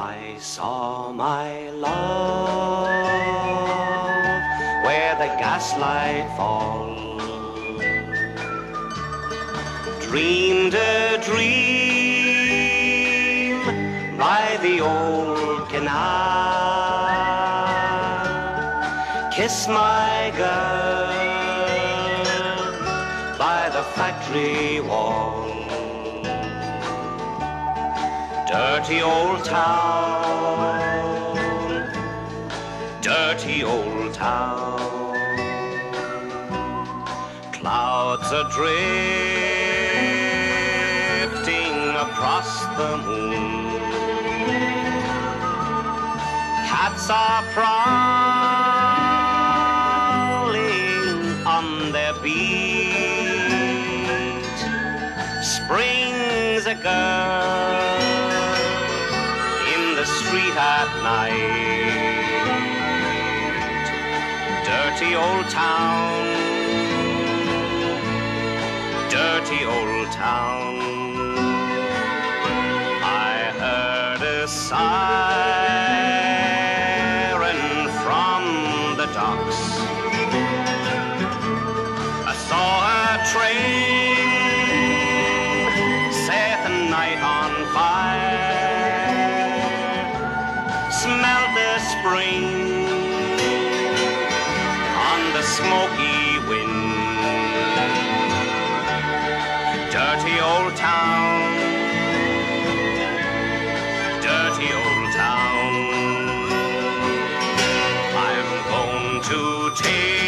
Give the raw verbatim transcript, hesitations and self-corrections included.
I saw my love where the gaslight falls, dreamed a dream by the old canal, kissed my girl by the factory wall. Dirty old town, dirty old town. Clouds are drifting across the moon. Cats are prowling on their beat. Spring's a girl the street at night. Dirty old town, dirty old town. I heard a siren from the docks. I saw a train set the night on fire. Smelled the spring on the smoky wind. Dirty old town, dirty old town. I'm going to take